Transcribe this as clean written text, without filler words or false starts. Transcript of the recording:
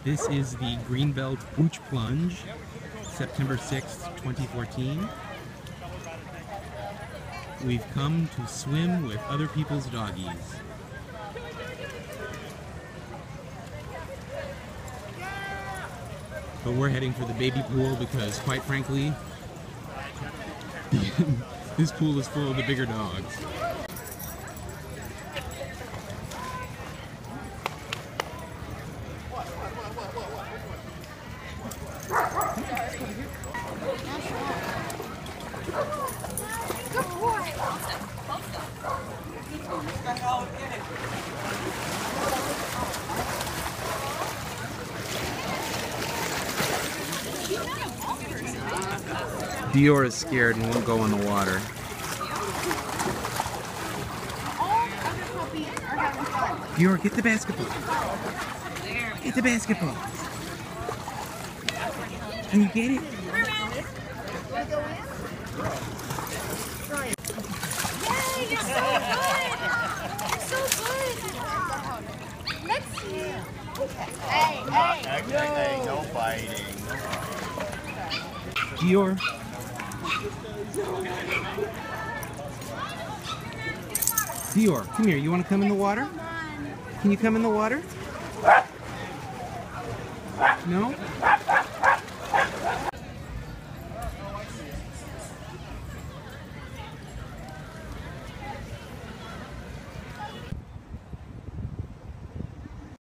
This is the Greenbelt Booch Plunge, September 6th, 2014. We've come to swim with other people's doggies. But we're heading for the baby pool because, quite frankly, this pool is full of the bigger dogs. Dior is scared and won't go in the water. Dior, get the basketball. Get the basketball. Can you get it? Yay, you're so good! You're so good! Let's see. Hey, no fighting. Dior. Dior, come here. You want to come in the water? Can you come in the water? No?